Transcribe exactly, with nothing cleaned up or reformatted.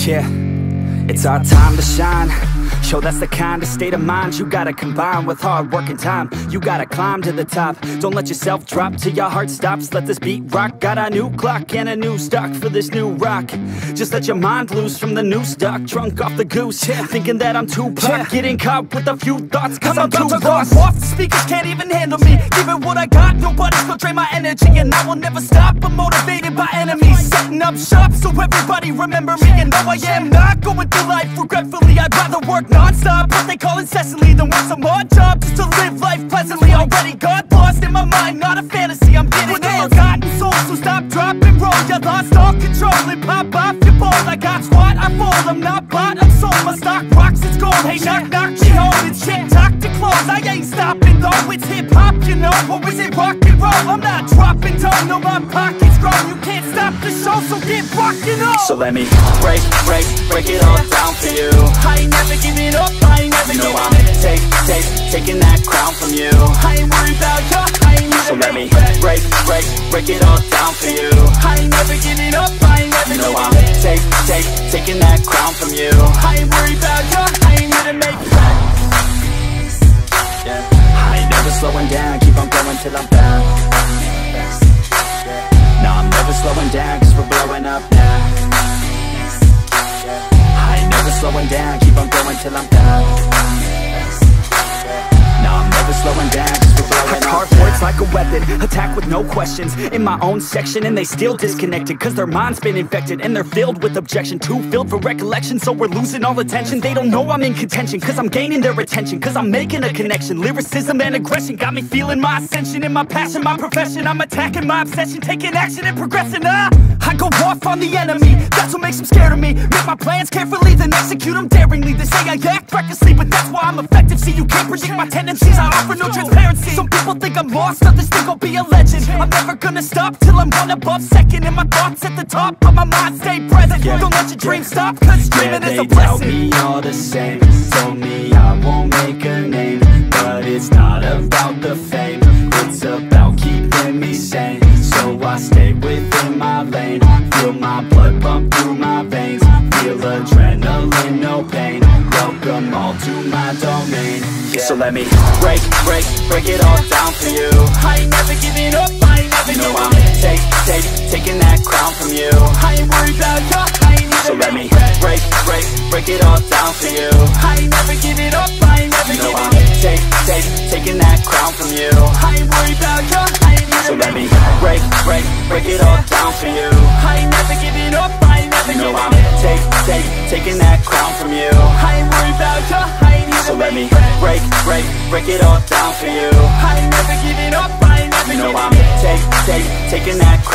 Yeah, it's our time to shine. Show that's the kind of state of mind you gotta combine with hard work and time. You gotta climb to the top. Don't let yourself drop till your heart stops. Let this beat rock. Got a new clock and a new stock for this new rock. Just let your mind loose from the new stock. Drunk off the goose, yeah. Thinking that I'm too pop, yeah. Getting caught with a few thoughts cause, cause I'm, I'm too lost. Off, the speakers can't even handle me. Give it what I got, nobody's gonna drain my energy. And I will never stop, I'm motivated by enemies. Setting up shop so everybody remember me. And no, I am not going through life regretfully. I'd rather work non-stop, what they call incessantly, than work some odd job just to live life pleasantly. Already got lost in my mind, not a fantasy, I'm getting with a forgotten soul. So stop, drop, and roll. You lost all control and pop off your ball. I got squat, I fold, I'm not bought, I'm sold. My stock rocks, it's gold. Hey, knock, knock, she home, it's shit, talk to close. I ain't stopping though, it's hip-hop, you know. Or is it rock and roll? I'm not dropping down, no, my pocket's grown. You can't stop the show, so get rockin' on. So let me break, break, break it all down for you. I ain't never giving up, I ain't never You know giving I'm take, take, taking that crown from you. I ain't worried about you, I ain't need So a let me regret. break, break, break it all down for you. I ain't never giving up, I ain't never You know giving I'm up. take, take, taking that crown from you. I ain't worried about you, I ain't need to make it back. Yeah. I ain't never slowing down, keep on going till I'm down. No, I'm never slowing down, cause we're blowing up now. I ain't never slowing down, keep on going till I'm down. No, I'm never slowing down, cause we're blowing up Hard now. words like a weapon, attack with no questions. In my own section and they still disconnected, cause their mind's been infected and they're filled with objection. Too filled for recollection, so we're losing all attention. They don't know I'm in contention, cause I'm gaining their attention. Cause I'm making a connection, lyricism and aggression got me feeling my ascension. In my passion, my profession, I'm attacking my obsession. Taking action and progressing, ah I go off on the enemy, that's what makes them scared of me. Make my plans carefully, then execute them daringly. They say I act recklessly, but that's why I'm effective. See, you can't predict my tendencies, I offer no transparency. Some people think I'm lost, others think I'll be a legend. I'm never gonna stop till I'm one above second. And my thoughts at the top, but my mind stay present. Yeah. Don't let your dreams stop, cause dreaming Yeah, is a they doubt blessing. me all the same. Told me I won't make a name, but it's not about the fame. It's about keeping me sane. So I stay within my lane. Feel my blood pump through my veins. Feel adrenaline, no pain. Welcome all to my domain. Yeah. So let me break, break, break it all down for you. I ain't never giving up, I ain't never You know giving I'm up. take, take, taking that crown from you. I ain't worried about you, I ain't need So a let me regret. break, break, break it all down for you. I ain't never giving up, I ain't never You know giving I'm up. take, take, taking that crown from you. I ain't worried about you, I ain't need So a let me regret. break, break, break it all down for you. I ain't never giving up, I ain't never You know giving I'm up. take, take, taking that crown from you. I ain't worried about you, I ain't need So a let me regret. break, break, break it all down for you. I ain't never giving up, I ain't never You know giving I'm up. take, take, taking that crown